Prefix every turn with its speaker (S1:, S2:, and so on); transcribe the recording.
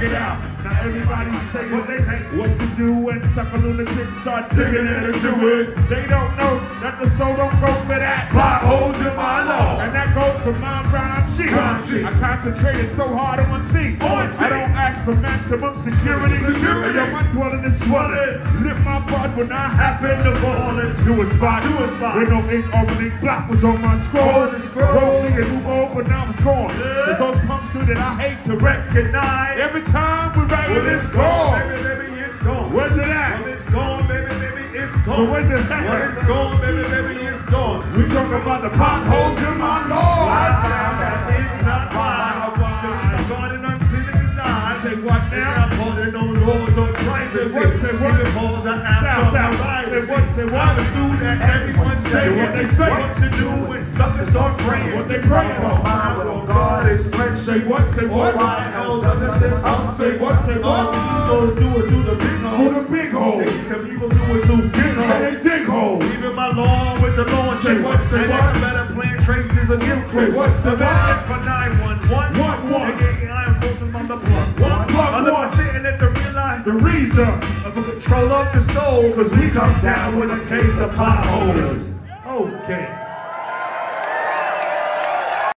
S1: it out. Now everybody's saying what to do when sucker lunatics start digging into it. They don't know that the soul don't go for that. Potholes in my law. And that goes for my rhyme sheet. I concentrated so hard on one seat. I don't ask for maximum security. And yo, my dwelling is swelling. Lift my butt when I happen to fall into a spot. With no ink over ink block was on my scroll. Roll me and move over, now I'm scorned. There's those punks too that I hate to recognize. Every time we write it, it's gone.
S2: Baby, it's gone.
S1: Where's it at?
S2: Well, it's gone, baby, it's gone.
S1: But where's it at?
S2: Well, it's gone, baby, it's gone.
S1: We talk about the potholes in my law.
S2: I found that it's not wise. I'm guarding until it's eyes.
S1: Say what now?
S2: I'm holding on laws of crisis.
S1: Say what?
S2: Even calls are after my rights.
S1: Say what?
S2: I'm assuming that everyone's saying
S1: what they say.
S2: What to do when suckers are praying.
S1: What they praying for?
S2: My will God is fresh.
S1: Say what? Say what?
S2: Why held up the same house?
S1: Say what? Say what?
S2: All you gonna do is do the big hole.
S1: Do the big hole.
S2: The people do is do big hole.
S1: They dig hole.
S2: Even my law with the law.
S1: Say what? Say what?
S2: And better plan traces of guilt.
S1: Say what? Say what?
S2: For 911. I'm focused on the plug.
S1: One.
S2: And let them realize
S1: The reason
S2: of the control of the soul.
S1: cause we come down with a case of potholes.
S2: Okay.